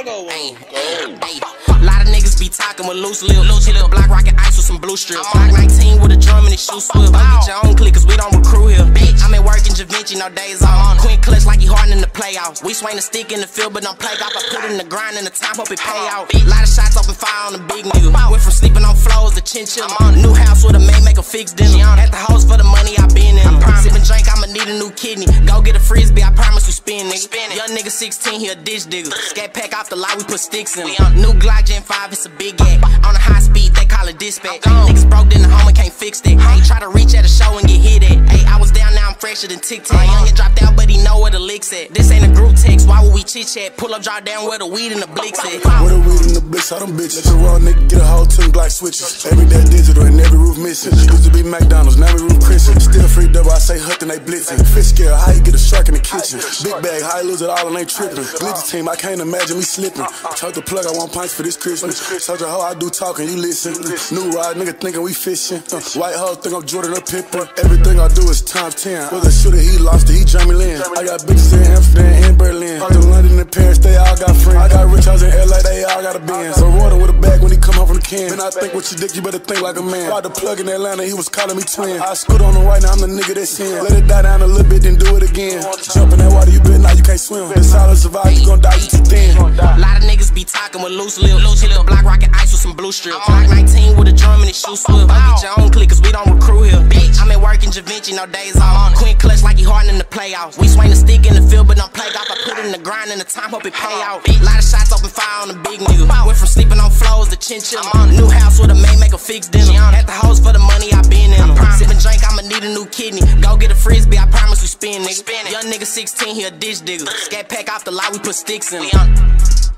go. Ay, lot of niggas be talking with loose lips. Hit the block rockin' ice with some blue strips. Block 19 with a drum and it shoot swift. Get your own click, cause we don't recruit here. Bitch, I'm at work in Da Vinci, no days off. Queen clutch like he hard in the playoffs. We swing the stick in the field, but don't play golf. I put it in the grind and the time, hope it pay out. Lot of shots open fire on the big nigga. Went from sleeping on floors to chinchilla. New house with a maid, make a fix dinner. At the house for the money, I been in. Sippin' drink, I'ma need a new kidney. Go get a frisbee, I promise we spin, nigga. Young nigga 16, he a ditch digger. Scat pack off the lot, we put sticks in it. New Glock Gen 5, it's a big gag. On a high speed, they call it dispatch. Niggas broke, then the home and can't fix that. Hey, try to reach at a show and get hit at. Hey, I was down, now I'm fresher than Tic Tac. Youngin' dropped out, but he know where the licks at. This ain't a group text, why would we chit chat? Pull up, drop down where the weed and the blicks at. Where the weed and the blicks, all them bitches. Let the raw nigga get a whole 10 Glock switches. Every day digital and every roof missing. Used to be McDonald's, now we room Christian. Still free double, I say Hunt and they blitzing. Fish scale, how you get a shark in the kitchen? Big bag, how you lose it all and ain't tripping. Glitzy team, I can't imagine me slipping. Told the plug, I want pints for this Christmas. Told your hoe I do talking, you listen. New ride, nigga thinking we fishing. White hoe think I'm Jordan or Pippen. Everything I do is times 10. Was a shooter, he lost it, he Jeremy Lin. I got bitches in Amsterdam and Berlin. Out in London and Paris, they all got friends. I got rich house in LA, they all got a Benz. So water with a bag when he come home from the can. Then I think with your dick, you better think like a man. Bought the plug in Atlanta, he was calling me twin. I scoot on him right now, I'm the nigga that's in. Let it die down a little bit, then do it again. Jump in that water, you bet now you can't swim. This solid survive, you gon' die, you too thin. Lot of niggas be talking with loose lips. Hit the block rockin' ice with some blue strips. Block 19 with a drum and it shoot swift. Get your own click, cause we don't recruit here. Bitch, I'm at work in Da Vinci, no days off. Queen clutch like he hard in the playoffs. We swing the stick in the field, but don't play golf. I put it in the grind and the time, hope it pay out. Lot of shots open fire on the big nigga. Went from sleeping on floors to chinchilla. New house with a maid, make a fix dinner. At the house for the money, I been in. Sippin' drink, I'ma need a new kidney. Go get a frisbee, I promise we spin, nigga. Young nigga 16, he a ditch digger. Scat pack off the lot, we put sticks in it.